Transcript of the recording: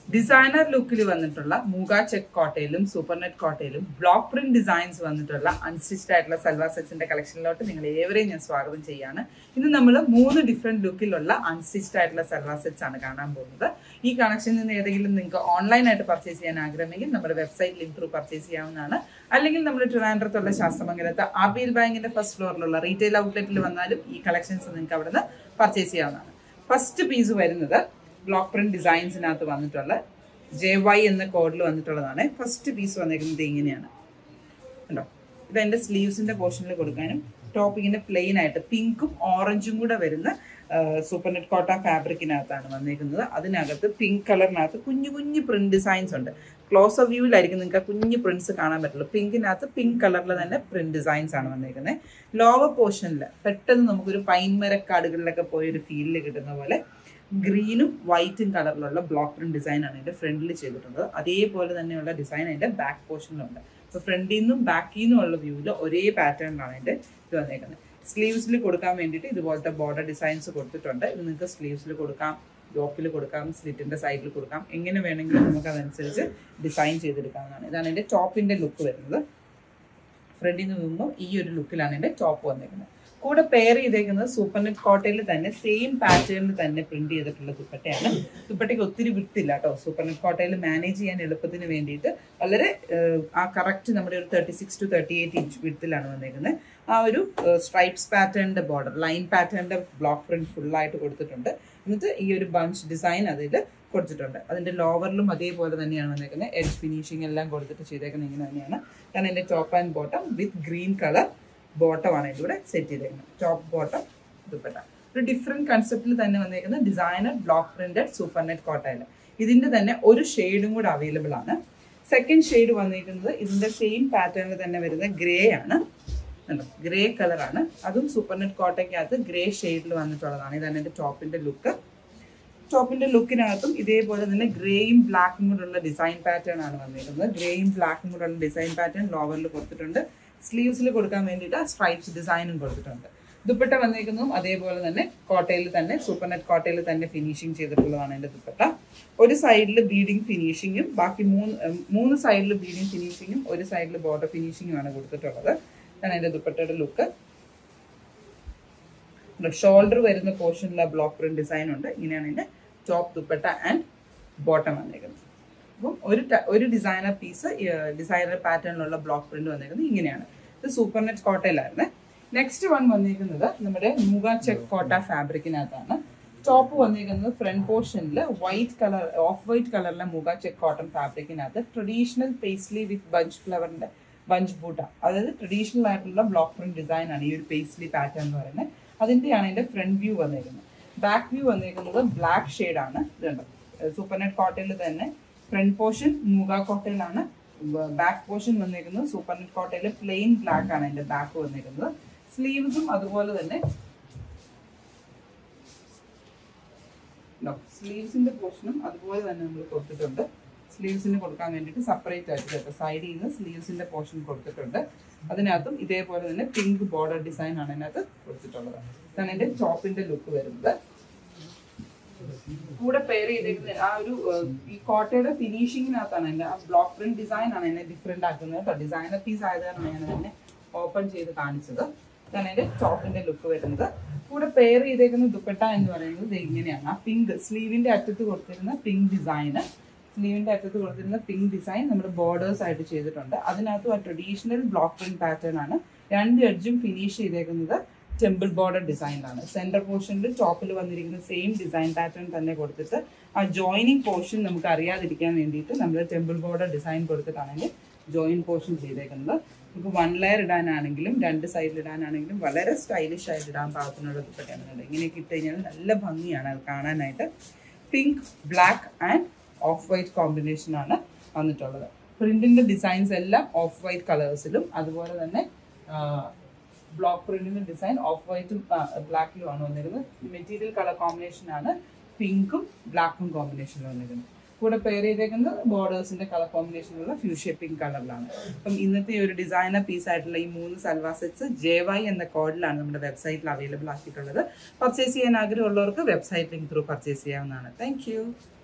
Designer ലുക്കിൽ വന്നിട്ടുള്ള Muga check കോട്ടയിലും സൂപ്പർനെറ്റ് കോട്ടയിലും ബ്ലോക്ക് പ്രിന്റ് ഡിസൈൻസ് വന്നിട്ടുള്ള അൺസ്റ്റിച്ച്ഡ് ആയിട്ടുള്ള സൽവാർ സെറ്റ്സിന്റെ കളക്ഷനിലോട്ട് നിങ്ങൾ ഏവരെയും ഞാൻ സ്വാഗതം ചെയ്യാണ്. ഇന്ന് നമ്മൾ 3 ഡിഫറെന്റ് ലുക്കിലുള്ള അൺസ്റ്റിച്ച്ഡ് ആയിട്ടുള്ള സൽവാർ സെറ്റ്സ് ആണ് കാണാൻ പോകുന്നത്. ഈ കളക്ഷനിൽ നിന്ന് ഏതെങ്കിലും നിങ്ങൾക്ക് ഓൺലൈനായിട്ട് പർച്ചേസ് ചെയ്യാൻ ആഗ്രഹമെങ്കിൽ നമ്മുടെ വെബ്സൈറ്റ് ലിങ്ക് ത്രൂ പർച്ചേസ് ചെയ്യാവുന്നതാണ്. അല്ലെങ്കിൽ നമ്മൾ ട്രിവാൻഡ്രത്തുള്ള ശാസ്ത്രമംഗലത്ത് RBL ബാങ്കിന്റെ ഫസ്റ്റ് ഫ്ലോറിലുള്ള റീറ്റെയിൽ ഔട്ട്ലെറ്റിൽ വന്നാലും ഈ കളക്ഷൻസ് നിങ്ങൾക്ക് അവിടെ നിന്ന് പർച്ചേസ് ചെയ്യാവുന്നതാണ്. ഫസ്റ്റ് പീസ് വരുന്നത് ബ്ലോക്ക് പ്രിന്റ് ഡിസൈൻസിനകത്ത് വന്നിട്ടുള്ള JY എന്ന കോഡിൽ വന്നിട്ടുള്ളതാണ്. ഫസ്റ്റ് പീസ് വന്നിരിക്കുന്നത് ഇങ്ങനെയാണ് കണ്ടോ. ഇത് എൻ്റെ സ്ലീവ്സിന്റെ പോർഷനിൽ കൊടുക്കാനും ടോപ്പ് ഇങ്ങനെ പ്ലെയിൻ ആയിട്ട് പിങ്കും ഓറഞ്ചും കൂടെ വരുന്ന സൂപ്പർനെറ്റ് കോട്ട ഫാബ്രിക്കിനകത്താണ് വന്നിരിക്കുന്നത്. അതിനകത്ത് പിങ്ക് കളറിനകത്ത് കുഞ്ഞു കുഞ്ഞു പ്രിന്റ് ഡിസൈൻസ് ഉണ്ട്. ക്ലോസ് ഓഫ് വ്യൂവിലായിരിക്കും നിങ്ങൾക്ക് കുഞ്ഞു പ്രിന്റ്സ് കാണാൻ പറ്റുള്ളൂ. പിങ്കിനകത്ത് പിങ്ക് കളറിൽ തന്നെ പ്രിന്റ് ഡിസൈൻസ് ആണ് വന്നിരിക്കുന്നത്. ലോവർ പോർഷനിൽ പെട്ടെന്ന് നമുക്കൊരു പൈൻ മരക്കാടുകളിലൊക്കെ പോയൊരു ഫീലിൽ കിട്ടുന്ന പോലെ ഗ്രീനും വൈറ്റും കളറിലുള്ള ബ്ലോക്ക് പ്രിന്റ് ഡിസൈൻ ആണ് ഇതിന്റെ ഫ്രണ്ടിൽ ചെയ്തിട്ടുള്ളത്. അതേപോലെ തന്നെയുള്ള ഡിസൈൻ അതിന്റെ ബാക്ക് പോർഷനിലുണ്ട്. അപ്പോൾ ഫ്രണ്ടിൽ നിന്നും ബാക്കിൽ നിന്നും ഉള്ള വ്യൂവിൽ ഒരേ പാറ്റേണിലാണ് അതിന്റെ ഇത് വന്നേക്കുന്നത്. സ്ലീവ്സിൽ കൊടുക്കാൻ വേണ്ടിയിട്ട് ഇതുപോലത്തെ ബോർഡർ ഡിസൈൻസ് കൊടുത്തിട്ടുണ്ട്. ഇത് നിങ്ങൾക്ക് സ്ലീവ്സിൽ കൊടുക്കാം, യോക്കിൽ കൊടുക്കാം, സ്ലിറ്റിന്റെ സൈഡിൽ കൊടുക്കാം. എങ്ങനെ വേണമെങ്കിലും നമുക്ക് അതനുസരിച്ച് ഡിസൈൻ ചെയ്തെടുക്കാവുന്നതാണ്. ഇതാണ് എൻ്റെ ടോപ്പിന്റെ ലുക്ക് വരുന്നത്. ഫ്രണ്ടിൽ നിന്ന് നോക്കുമ്പോൾ ഈ ഒരു ലുക്കിലാണ് എൻ്റെ ടോപ്പ് വന്നേക്കുന്നത്. കൂടെ പെയർ ചെയ്തേക്കുന്നത് സൂപ്പർനെറ്റ് കോട്ടയിൽ തന്നെ സെയിം പാറ്റേണിൽ തന്നെ പ്രിന്റ് ചെയ്തിട്ടുള്ള ദുപ്പട്ടയാണ്. ദുപ്പട്ടയ്ക്ക് ഒത്തിരി വിട്ടില്ല കേട്ടോ. സൂപ്പർനെറ്റ് കോട്ടയിൽ മാനേജ് ചെയ്യാൻ എളുപ്പത്തിന് വേണ്ടിയിട്ട് വളരെ ആ കറക്റ്റ് നമ്മുടെ ഒരു 36 to 38 ഇഞ്ച് വിട്ടിലാണ് വന്നേക്കുന്നത്. ആ ഒരു സ്ട്രൈപ്സ് പാറ്റേണിന്റെ ബോർഡർ ലൈൻ പാറ്റേണിന്റെ ബ്ലോക്ക് പ്രിന്റ് ഫുള്ളായിട്ട് കൊടുത്തിട്ടുണ്ട്. എന്നിട്ട് ഈ ഒരു ബഞ്ച് ഡിസൈൻ അതിൽ കൊടുത്തിട്ടുണ്ട്. അതിന്റെ ലോവറിലും അതേപോലെ തന്നെയാണ് വന്നേക്കുന്നത്. എഡ്ജ് ഫിനിഷിംഗ് എല്ലാം കൊടുത്തിട്ട് ചെയ്തേക്കുന്നത് ഇങ്ങനെ തന്നെയാണ്. കാരണം എൻ്റെ top and bottom with green colour ബോട്ടമാണ് ഇതിലൂടെ സെറ്റ് ചെയ്തേക്കുന്നത്. ടോപ്പ് ബോട്ടം ദുപ്പട്ട ഒരു ഡിഫറെന്റ് കൺസെപ്റ്റിൽ തന്നെ വന്നേക്കുന്ന ഡിസൈനർ ബ്ലോക്ക് പ്രിന്റഡ് സൂപ്പർനെറ്റ് കോട്ടയിൽ. ഇതിന്റെ തന്നെ ഒരു ഷെയ്ഡും കൂടെ അവൈലബിൾ ആണ്. സെക്കൻഡ് ഷെയ്ഡ് വന്നിരിക്കുന്നത് ഇതിന്റെ സെയിം പാറ്റേണിൽ തന്നെ വരുന്ന ഗ്രേ ആണ്. ഗ്രേ കളറാണ്. അതും സൂപ്പർനെറ്റ് കോട്ടയ്ക്കകത്ത് ഗ്രേ ഷെയ്ഡിൽ വന്നിട്ടുള്ളതാണ്. ഇതാണ് എൻ്റെ ടോപ്പിന്റെ ലുക്ക്. ടോപ്പിന്റെ ലുക്കിനകത്തും ഇതേപോലെ തന്നെ ഗ്രേയും ബ്ലാക്കും കൂടെയുള്ള ഡിസൈൻ പാറ്റേൺ ആണ് വന്നിരിക്കുന്നത്. ഗ്രേയും ബ്ലാക്കും കൂടെയുള്ള ഡിസൈൻ പാറ്റേൺ ലോവറിൽ കൊടുത്തിട്ടുണ്ട്. സ്ലീവ്സിൽ കൊടുക്കാൻ വേണ്ടിയിട്ട് സ്ട്രൈപ്സ് ഡിസൈനും കൊടുത്തിട്ടുണ്ട്. ദുപ്പട്ട വന്നിരിക്കുന്നതും അതേപോലെ തന്നെ കോട്ടയിൽ തന്നെ സൂപ്പർനെറ്റ് കോട്ടയിൽ തന്നെ ഫിനിഷിംഗ് ചെയ്തിട്ടുള്ളതാണ് എൻ്റെ ദുപ്പട്ട. ഒരു സൈഡിൽ ബീഡിങ് ഫിനിഷിങ്ങും ബാക്കി മൂന്ന് സൈഡിൽ ബീഡിങ് ഫിനിഷിങ്ങും ഒരു സൈഡിൽ ബോർഡർ ഫിനിഷിങ്ങുമാണ് കൊടുത്തിട്ടുള്ളത്. ഇതാണ് എൻ്റെ ദുപ്പട്ടയുടെ ലുക്ക്. ഷോൾഡർ വരുന്ന പോർഷനിൽ ബ്ലോക്ക് പ്രിന്റ് ഡിസൈൻ ഉണ്ട്. ഇങ്ങനെയാണ് എൻ്റെ ടോപ്പ് ദുപ്പട്ട ആൻഡ് ബോട്ടം വന്നിരിക്കുന്നത്. അപ്പം ഒരു ഡിസൈനർ പീസ് ഡിസൈനർ പാറ്റേണിലുള്ള ബ്ലോക്ക് പ്രിന്റ് വന്നിരിക്കുന്നത് ഇങ്ങനെയാണ്. ഇത് സൂപ്പർനെറ്റ് കോട്ടയിലായിരുന്നു. നെക്സ്റ്റ് വൺ വന്നിരിക്കുന്നത് നമ്മുടെ മൂഗ ചെക്ക് കോട്ട ഫാബ്രിക്കിനകത്താണ്. ടോപ്പ് വന്നിരിക്കുന്നത് ഫ്രണ്ട് പോർഷനിൽ വൈറ്റ് കളർ ഓഫ് വൈറ്റ് കളറിലെ മൂഗ ചെക്ക് കോട്ടൺ ഫാബ്രിക്കിനകത്ത് ട്രഡീഷണൽ പേസ്ലി വിത്ത് ബഞ്ച് ഫ്ലവറിന്റെ ബഞ്ച് ബൂട്ട, അതായത് ട്രഡീഷണൽ ആയിട്ടുള്ള ബ്ലോക്ക് പ്രിന്റ് ഡിസൈൻ ആണ് ഈ ഒരു പേസ്ലി പാറ്റേൺ എന്ന് പറയുന്നത്. അതിന്റെയാണ് ഇതിന്റെ ഫ്രണ്ട് വ്യൂ വന്നിരിക്കുന്നത്. ബാക്ക് വ്യൂ വന്നിരിക്കുന്നത് ബ്ലാക്ക് ഷെയ്ഡ് ആണ്. ഇതുണ്ട് സൂപ്പർനെറ്റ് കോട്ടയിൽ തന്നെ ഫ്രണ്ട് പോർഷൻ മൂഗ കോട്ടയിലാണ്. ബാക്ക് പോർഷൻ വന്നിരിക്കുന്നത് സൂപ്പർനെറ്റ് കോട്ടയിൽ പ്ലെയിൻ ബ്ലാക്ക് ആണ് അതിന്റെ ബാക്ക് വന്നിരിക്കുന്നത്. സ്ലീവ്സും അതുപോലെ തന്നെ സ്ലീവ്സിന്റെ പോർഷനും അതുപോലെ തന്നെ നമ്മൾ കൊടുത്തിട്ടുണ്ട്. സ്ലീവ്സിന് കൊടുക്കാൻ വേണ്ടിയിട്ട് സെപ്പറേറ്റ് ആയിട്ട് കേട്ടോ സൈഡിൽ നിന്ന് സ്ലീവ്സിന്റെ പോർഷൻ കൊടുത്തിട്ടുണ്ട്. അതിനകത്തും ഇതേപോലെ തന്നെ പിങ്ക് ബോർഡർ ഡിസൈൻ ആണ് അതിനകത്ത് കൊടുത്തിട്ടുള്ളത്. ഇതാണ് എൻ്റെ ടോപ്പിന്റെ ലുക്ക് വരുന്നത്. കൂടെ പെയർ ചെയ്തേക്കുന്ന ആ ഒരു ഈ കോട്ടയുടെ ഫിനിഷിങ്ങിനകത്താണ് എൻ്റെ ആ ബ്ലോക്ക് പ്രിന്റ് ഡിസൈൻ ആണ് എന്നെ ഡിഫറെന്റ് ആക്കുന്നത് കേട്ടോ. ഡിസൈനർ പീസ് ആയതാണ് ഞാൻ തന്നെ ഓപ്പൺ ചെയ്ത് കാണിച്ചത്. ഇതാണ് എൻ്റെ ടോപ്പിന്റെ ലുക്ക് വരുന്നത്. കൂടെ പെയർ ചെയ്തേക്കുന്ന ദുപ്പട്ട എന്ന് പറയുന്നത് ഇങ്ങനെയാണ്. ആ പിങ്ക് സ്ലീവിന്റെ അറ്റത്ത് കൊടുത്തിരുന്ന പിങ്ക് ഡിസൈന് നമ്മുടെ ബോർഡേഴ്സ് ആയിട്ട് ചെയ്തിട്ടുണ്ട്. അതിനകത്തും ആ ട്രഡീഷണൽ ബ്ലോക്ക് പ്രിന്റ് പാറ്റേൺ ആണ്. രണ്ട് എഡ്ജും ഫിനിഷ് ചെയ്തേക്കുന്നത് ടെമ്പിൾ ബോർഡർ ഡിസൈനിലാണ്. സെന്റർ പോർഷനിൽ ടോപ്പിൽ വന്നിരിക്കുന്ന സെയിം ഡിസൈൻ പാറ്റേൺ തന്നെ കൊടുത്തിട്ട് ആ ജോയിനിങ് പോർഷൻ നമുക്ക് അറിയാതിരിക്കാൻ വേണ്ടിയിട്ട് നമ്മൾ ടെമ്പിൾ ബോർഡർ ഡിസൈൻ കൊടുത്തിട്ടാണെങ്കിൽ ജോയിൻ പോർഷൻ ചെയ്തേക്കുന്നത്. നമുക്ക് 1 ലെയർ ഇടാനാണെങ്കിലും 2 സൈഡിൽ ഇടാനാണെങ്കിലും വളരെ സ്റ്റൈലിഷ് ആയിട്ട് ഇടാൻ പാകത്തിനുള്ള ദുപ്പട്ടയാണ്. ഇങ്ങനെയൊക്കെ ഇട്ട് കഴിഞ്ഞാൽ നല്ല ഭംഗിയാണ് അത് കാണാനായിട്ട്. Pink, black and off white combination ആണ് വന്നിട്ടുള്ളത്. പ്രിന്റിന്റെ ഡിസൈൻസ് എല്ലാം ഓഫ് വൈറ്റ് കളേഴ്സിലും അതുപോലെ തന്നെ ബ്ലോക്ക് പ്രിന്റിന്റെ ഡിസൈൻ ഓഫ് വൈറ്റും ബ്ലാക്കിലുമാണ് വന്നിരുന്നത്. മെറ്റീരിയൽ കളർ കോമ്പിനേഷൻ ആണ് പിങ്കും ബ്ലാക്കും കോമ്പിനേഷനിൽ വന്നിരുന്നത്. കൂടെ പെയർ ചെയ്തേക്കുന്നത് ബോർഡേഴ്സിന്റെ കളർ കോമ്പിനേഷനുള്ള ഫ്യൂഷ്യ പിങ്ക് കളറിലാണ്. അപ്പം ഇന്നത്തെ ഒരു ഡിസൈനർ പീസ് ആയിട്ടുള്ള ഈ 3 സൽവാർ സെറ്റ്സ് JY എന്ന കോഡിലാണ് നമ്മുടെ വെബ്സൈറ്റിൽ അവൈലബിൾ ആക്കിയിട്ടുള്ളത്. പർച്ചേസ് ചെയ്യാൻ ആഗ്രഹമുള്ളവർക്ക് വെബ്സൈറ്റ് ലിങ്ക് ത്രൂ പർച്ചേസ് ചെയ്യാവുന്നതാണ്. താങ്ക്